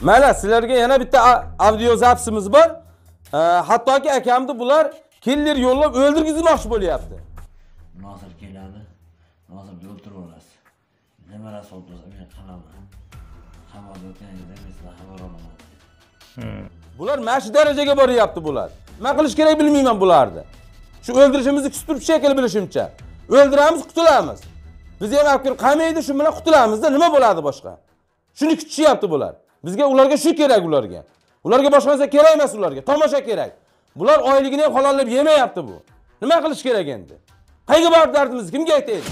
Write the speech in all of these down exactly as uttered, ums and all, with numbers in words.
Mana sizlarga yana bitta audio zapsimiz bor. Hattoki akamni bular killer yo'llab o'ldirgizmoqchi bo'lyapti. Nosir keladi. Nosirni o'ldirib olasiz. Nima rasul bo'lsa men qilaman. Xabar o'tganingizda men sizdan xabar olaman. Bular mana shu darajaga boryapti bular. Nima qilish kerak bilmayman bularni. Shu o'ldirishimizni kutib shekil bilishimcha. O'ldiramiz, qutulamiz. Biz ham akir qamaydi, shu bilan qutulamiz-da, nima bo'ladi boshqa? Shuni kutishyapti bular. Bizga ularga shu kerak ularga. Ularga boshqa narsa kerak emas ularga. Tomosha kerak. Bular oyligini ham halollab yemayapti bu. Nima qilish kerak endi? Qayga borib dardimiz kimga aytaylik?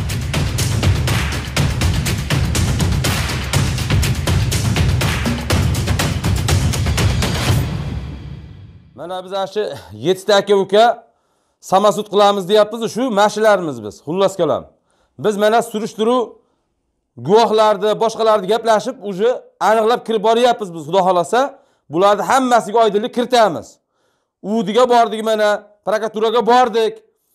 Mana biz ashi yetti ta aka uka samasud qilamiz deyapmiz, shu mashilarimiz biz. Xullas kalam. Biz mana surishtiruv guvohlarni, boshqalarni gaplashib, uje aniqlab kirib boryapmiz biz, xudo xolasa. Bularni hammasiga oydinlik kiritamiz. Udiga bordik mana, prokuraturaga bordik.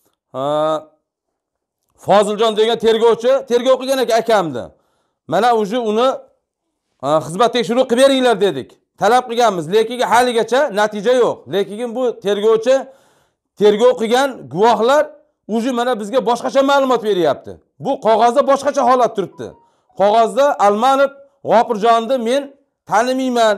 Foziljon degan tergovchi, tergov qilgan ekan akamni. Mana uje uni xizmat tekshiruv qilib beringlar dedik. Talab qilganmiz, lekin haligacha natija yo'q. Lekin bu tergovchi, tergov qilgan guvohlar uje mana bizga boshqacha ma'lumot beryapti. Bu qog'ozda boshqacha holat turibdi. Qog'ozda Almanov G'ofirjonni men tanimayman.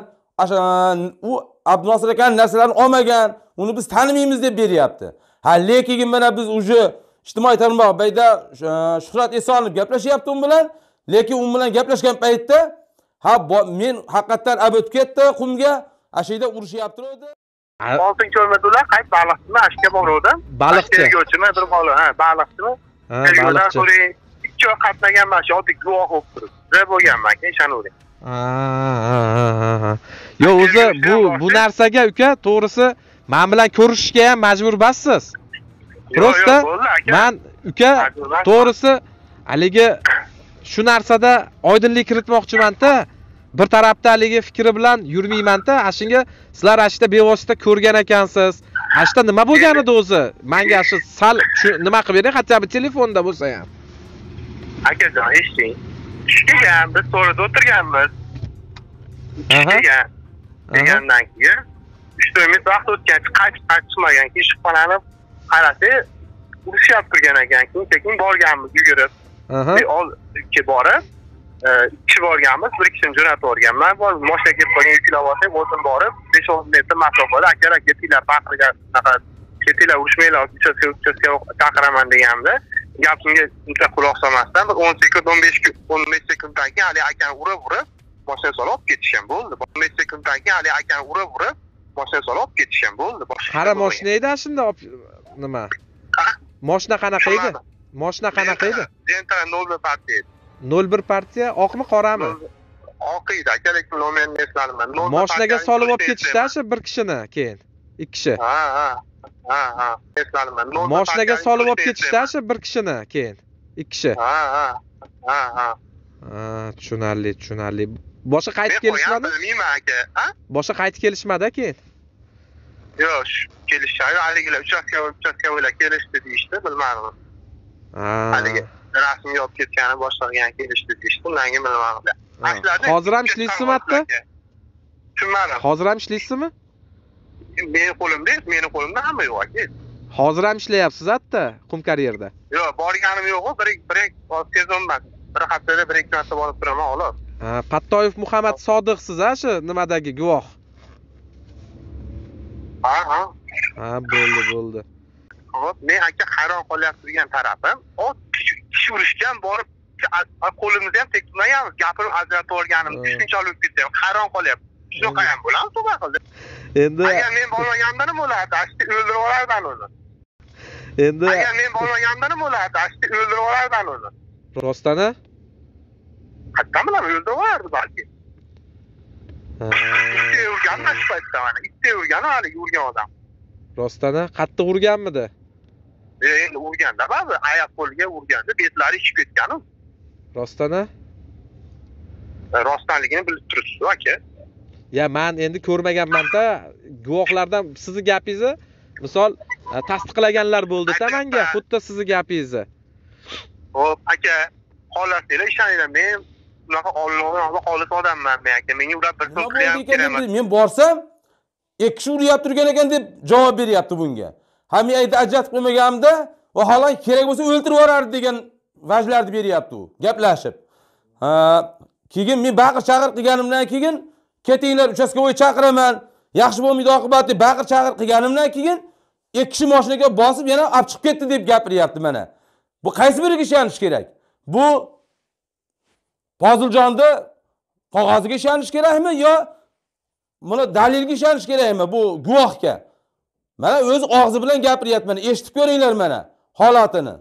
U Abdunosir akaning narsalarini olmagan, uni biz tanimaymiz deb beryapti. Ha, lekin mana biz uje ijtimoiy tarmoq bayda Shuhrat Esonov gaplashyapti u bilan, lekin u bilan gaplashgan paytda ha men haqiqatan ab o'tib ketdi qumga, ashida urushyapti edi. oltinchi o'rmadalar qayt baliqchimi ashga boruvdim. Baliqchi. Tergovchimi bir bola, ha, baliqchimi? Ha, baliqchi. Ikki oy qatnaganman, shu oddiy guvoh bo'lib turib. Zeb bo'lganman, ishonavering. Ha, ha, ha, ha. Yo, o'zi bu bu narsaga uka, to'g'risi men bilan ko'rishishga ham majbur bassiz. Prosta men uka to'g'risi haligi shu narsada oydinlik kiritmoqchiman-da. Bir tarafda haligi fikri bilan yurmayman-da. Ashunga sizlar ashda bevosita ko'rgan ekansiz. Ashda nima bo'lgan edi o'zi? Menga shu sal nima qilib bering, hatto telefonda bo'lsa ham. Akajon, eshiting. Tushgan, biz to'g'rida o'tirganmiz. Tushgan. Degandan keyin uch to'rt minut vaqt o'tgan, qaytib qaytishmagan keyin shubhalanib qarasak, urushyap turgan ekan. Keyin borganmiz yugurib. Bir olga borib, ikki borganmiz, bir kishini jo'natib yuborganman. Bor mashina kelib qolgan yuklab olsak, o'zim borib besh o'n metr masofada akalar ketinglar baqirga, ketinglar urishmanglar, uchastka chaqiraman deganimda, gapimga uncha quloq solmasdan bir o'n sekund, o'n besh o'n besh sekunddan keyin hali akani urib-urib mashina solib olib ketishgan bo'ldi. o'n besh sekunddan keyin hali akani urib-urib mashina solib olib ketishgan bo'ldi. Qara mashina edi shunda nima? Mashina qanaqa edi? Mashina qanaqa edi? Gentra nol bir partiya edi. nol bir partiya, oqmi, qorami? Oq edi, aka, lekin nomerini eslamayman. Mashinaga solib olib ketishdi bir kishini keyin. Ikki kishi. Ha, ha. Ha, ha, eslamayman. Mashinaga solib olib ketishdi bir kishini keyin. Ikki kishi. Ha, ha. Ha, ha. Ha, tushunarli, tushunarli. Boshqa qaytib kelishmadi? Bilmayman aka, ha? Boshqa qaytib kelishmadi keyin. Yo'q, kelishadi. Haligilar uchastka, uchastka bo'ylab kelishdi deyishdi, bilmadim. Ha. Haligi rasmiy olib ketgani boshqaga kelishdi deyishdi. Undan keyin bilmadim. Hozir ham ishlaysizmi hatto? Tushunmadim. Hozir ham ishlaysizmi? Meni qo'limda, meni qo'limda hamma yo'q aka. Hozir ham ishlayapsiz hatto qum karyerda. Yo'q, borganim yo'q, bir bir sezonman. Bir haftada bir ikki marta borib turaman, xolos. Ha, Pattoyev Muhammad Sodiqsiz a shu nimadagi guvoh. Ha, ha. Ha, bo'ldi, bo'ldi. Hop, men aka hayron qolyapti turgan tarafim, o kishi urishgan borib qo'limizni ham tekmaganmiz, gapirib ajratib olganimiz, shunchalik ketdi. Hayron qolyapti. Shunaqa ham bo'ladimi, to'g'ri qildi. Endi agar men bo'lmaganimda nima bo'lardi? Ashti o'ldirib olardan uni. Endi agar men bo'lmaganimda nima bo'lardi? Ashti o'ldirib olardan uni. Rostana? Qattan bilan o'ldirib olardi balki. Itte urganmi shu paytda mana? Itte urgan hali urgan odam. Rostana qattiq urganmidi? E, endi urganda ba'zi oyoq qo'liga urganda betlari ishib ketgan-ku. Rostana? Rostdanligini bilib turibsiz aka. Ya men endi ko'rmaganman-da, guvohlardan sizning gapingizni misol tasdiqlaganlar bo'ldi-da menga, xuddi sizning gapingizni. Xo'p, aka, xolasanglar ishoninglar, men bunaqa Allohning xolis odamman men aka. Menga ular bir so'z ham kerak emas. Men borsam, ikki kishi uryapti turgan ekan deb javob beryapti bunga. Ha men aytib ajratib qo'ymaganimda, vaholan kerak bo'lsa o'ltirib yuborardi degan vajlarni beryapti u, gaplashib. Ha, keyin men baqir chaqir qilganimdan keyin ketinglar uchastkovoy chaqiraman, yaxshi bo'lmaydi oqibat deb baqir chaqir qilganimdan keyin ikki kishi mashinaga bosib yana olib chiqib ketdi deb gapiryapti mana. Bu qaysi biriga ishonish kerak? Bu Foziljonda qog'oziga ishonish kerakmi yo buni dalilga ishonish kerakmi bu guvohga? Mana o'z og'zi bilan gapiryapti, mana eshitib ko'ringlar mana holatini.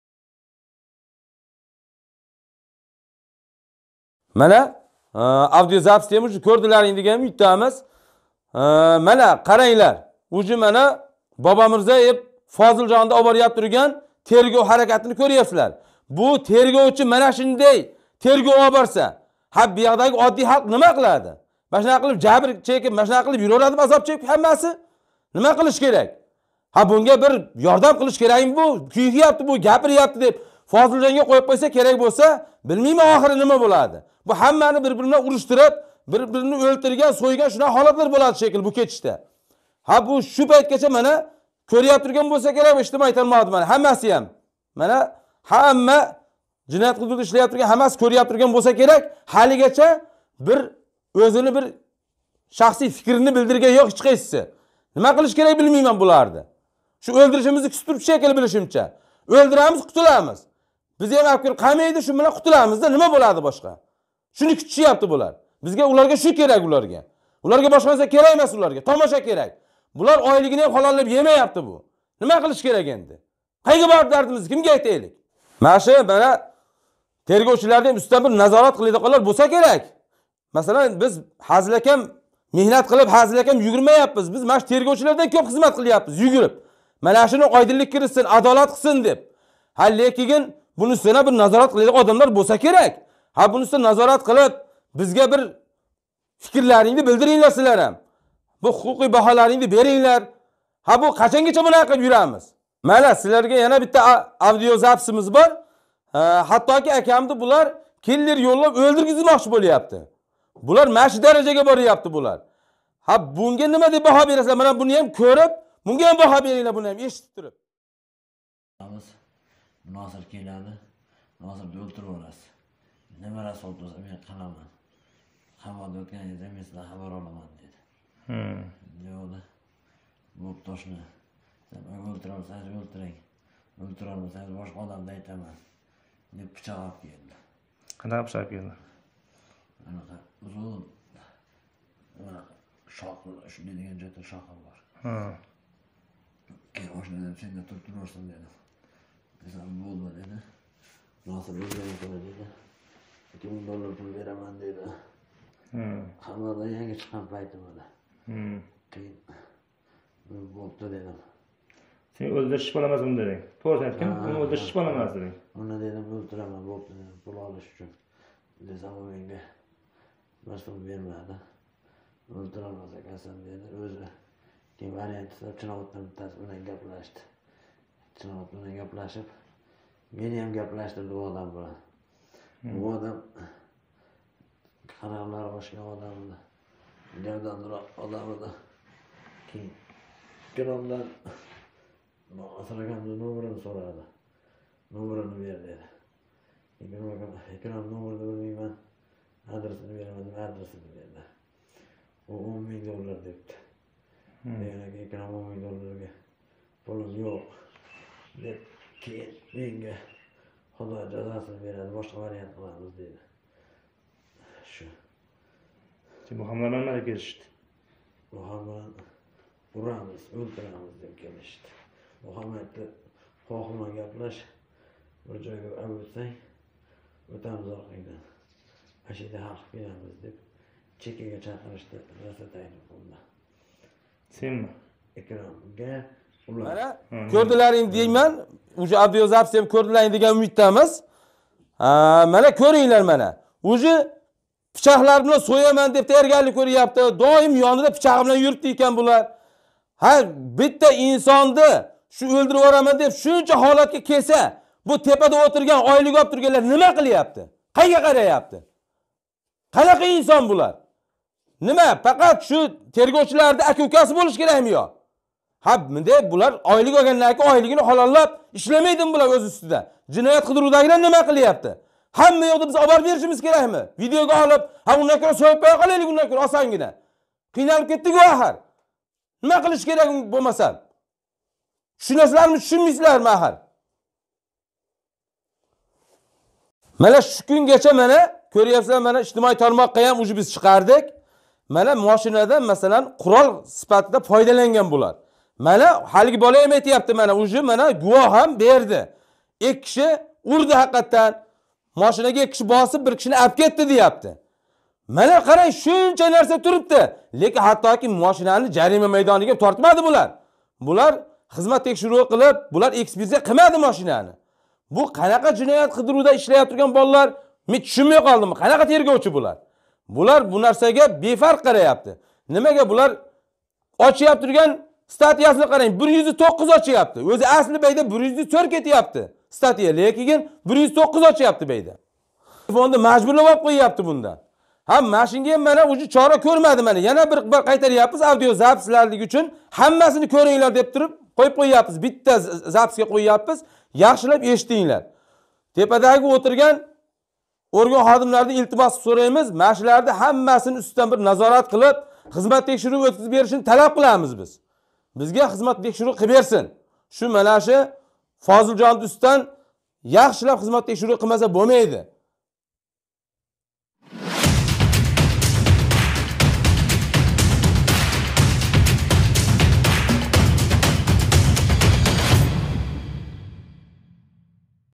Mana audio zapis ham ko'rdilaring degan umidamiz. Mana qaranglar. Uji mana Bobomirzayev Foziljonda olib boryapti turgan tergov harakatini ko'ryapsizlar. Bu tergovchi mana shunday tergov olib borsa, ha bu yoqdagi oddiy xalq nima qiladi? Mana shunaqa qilib jabr chekib, mana shunaqa qilib yuraveradi, azob chekib hammasi nima qilish kerak? Ha bunga bir yordam qilish kerakmi bu? Kuyiryapti bu, gapiryapti deb Foziljonga qo'yib qo'ysa kerak bo'lsa, bilmayman oxiri nima bo'ladi. Bu hammani bir-birini urushtirib, bir-birini o'ltirgan, so'ygan shunaqa holatlar bo'ladi shekil bu ketishda. Ha bu shu paytgacha mana ko'ryapti turgan bo'lsa kerak, ijtimoiy tarmoqda mana hammasi ham. Mana hamma jinoyat hududida ishlayapti turgan hammasi ko'ryapti turgan bo'lsa kerak, haligacha bir o'zini bir shaxsiy fikrini bildirgan yo'q hech qaysisi. Nima qilish kerak bilmayman bularni. Shu o'ldirishimizni kutib turib shekil bilishimcha. O'ldiramiz, qutulamiz. Biz ham afkir qamaydi, shu bilan qutulamizda nima bo'ladi boshqa? Shuni kutishyapti bular. Bizga ularga shu kerak ularga. Ularga boshqa narsa kerak emas ularga. Tomosha kerak. Bular oyligini ham halollab yemayapti bu. Nima qilish kerak endi? Qayga borib dardimizni kimga aytaylik? Mana shu mana tergovchilarning ustidan bir nazorat qiladiganlar bo'lsa kerak. Masalan, biz hazilakam mehnat qilib, hazilakam yugurmayapmiz. Biz mana tergovchilardan ko'p xizmat qilyapmiz, yugurib. Mana shuni oydinlik kiritsin, adolat qilsin deb. Ha lekin buni ustidan bir nazorat qiladigan odamlar bo'lsa kerak. Ha buni ustidan nazorat qilib, bizga bir fikrlaringni bildiringlar sizlar ham. Bu huquqiy baholaringni beringlar. Ha bu qachongacha bunaqa qilib yuramiz? Mana sizlarga yana bitta audio zapisimiz bor. Hattoki akamni bular killer yo'llab o'ldirgizmoqchi bo'lyapti. Bular mana shu darajaga boryapti bular. Ha bunga nima deb baho berasizlar? Mana buni ham ko'rib, bunga ham baho beringlar, buni ham eshitib turib. Nosir keladi. Nosirni o'ltirib olasiz. Nima rasol bo'lsa men qilaman. Qamoqda o'tganingizda men sizdan xabar olaman dedi. Hmm. Yo'q. Bu toshni sen o'ltirolsangiz o'ltiring. O'ltirolmasangiz boshqa odamga aytaman. deb pichoq olib keldi. Qanaqa pichoq keldi? Anaqa uzun mana shoq, shunday degan joyda shoqim bor. Ha. Keyin o'shanda senga turib turarsan dedi. Desam bo'lma dedi. Nosir o'zgaga ko'ra dedi. ikki ming dollar pul beraman dedi. Hmm. Xabarda yangi chiqqan paytim edi. Hmm. Keyin bo'pti dedim. Sen o'ldirish bo'lamasmi deding? To'g'ri aytgan, uni o'ldirish bo'lamas deding. Uni dedim o'ldiraman, bo'pti dedim, pul olish uchun. Desam u menga bir so'm bermadi. O'ldira olmas ekansan dedi. O'zi keyin variant qilib Chinovatdan bittasi bilan gaplashdi. Chinovat bilan gaplashib, meni ham gaplashtirdi bu odam bilan. Bu odam qarorlar boshqa odam edi. Gavdanroq odam edi. Keyin Ikromdan Asraganning nomerini so'radi. Nomerini ber dedi. Ikrom nomerini bilmayman. Adresini beraman, adresini berdi. U o'n ming dollar debdi. Degan Ikrom o'n ming dollarga pulim yo'q deb keyin menga Xudo jazosini beradi, boshqa variant qilamiz dedi. Shu. Sen Muhammad nimaga kelishdi? Muhammad uramiz, o'ldiramiz deb kelishdi. Muhammadni xohlama gaplash, bir joyga olib o'tsang, o'tamiz orqadan. Ashida haq beramiz deb chekkaga chaqirishdi, rosa tayinib bo'ldi. Senmi? Ikromga ular. Mana ko'rdilaring deyman, o'sha audio zapis ham ko'rdilaring degan umiddamiz. Mana ko'ringlar mana. O'zi pichoqlar bilan so'yaman deb tayyorgarlik ko'ryapti. Doim yonida pichoq bilan yuribdi ekan bular. Ha, bitta insonni shu o'ldirib yuboraman deb shuncha holatga kelsa, bu tepada o'tirgan oylik olib turganlar nima qilyapti? Qayga qarayapti? Qanaqa inson bular? Nima? Faqat shu tergovchilarda aka-ukasi bo'lish kerakmi yo? Ha, bunday bular oylik olgandan keyin oyligini halollab ishlamaydimi bular o'z ustida? Jinoyat qidiruvidagilar nima qilyapti? Hamma yo'qda biz olib berishimiz kerakmi? Videoga olib, ha undan ko'ra so'yib qo'ya qolaylik, undan ko'ra osongina. Qiynalib ketdik axir. Nima qilish kerak bo'lmasa? Tushunasizlarmi, tushunmaysizlarmi axir? Mana shu kungacha mana ko'ryapsizlar, mana ijtimoiy tarmoqqa ham uji biz chiqardik. Mana mashinadan masalan qurol sifatida foydalangan bular. Mana haligi bola ham aytayapti, mana uji mana guvoh ham berdi. Ikki kishi urdi haqiqatan. Mashinaga ikki kishi bosib bir kishini olib ketdi deyapti. Mana qarang, shuncha narsa turibdi. Lekin hattoki mashinani jarima maydoniga tortmadi bular. Bular xizmat tekshiruvi qilib, bular ekspertiza qilmadi mashinani. Bu qanaqa jinoyat qidiruvida ishlayotgan turgan bolalar, men tushunmay qoldim. Qanaqa tergovchi bular? Bular bu narsaga befarq qarayapti. Nimaga bular ochyapti turgan statiyasini qarang, bir yuz to'qqiz ochyapti. O'zi asli bayda bir yuz to'rt ketyapti. Statiya, lekin bir yuz to'qqiz ochyapti bayda. Telefonda majburlab olib qo'yapti bundan. Ha, mashinga ham mana uji chora ko'rmadi mana. Yana bir bor qaytaryapmiz audio zapslarlik uchun hammasini ko'ringlar deb turib qo'yib qo'yapmiz. Bitta zapsga qo'yapmiz. Yaxshilab eshitinglar. Tepadagi o'tirgan organ xodimlaridan iltimos so'raymiz. Mashinalarni hammasini ustidan bir nazorat qilib, xizmat tekshiruvi o'tkazib berishini talab qilamiz biz. Bizga xizmat tekshiruvi qilib bersin. Shu mana shu Foziljon ustidan yaxshilab xizmat tekshiruvi qilmasa bo'lmaydi.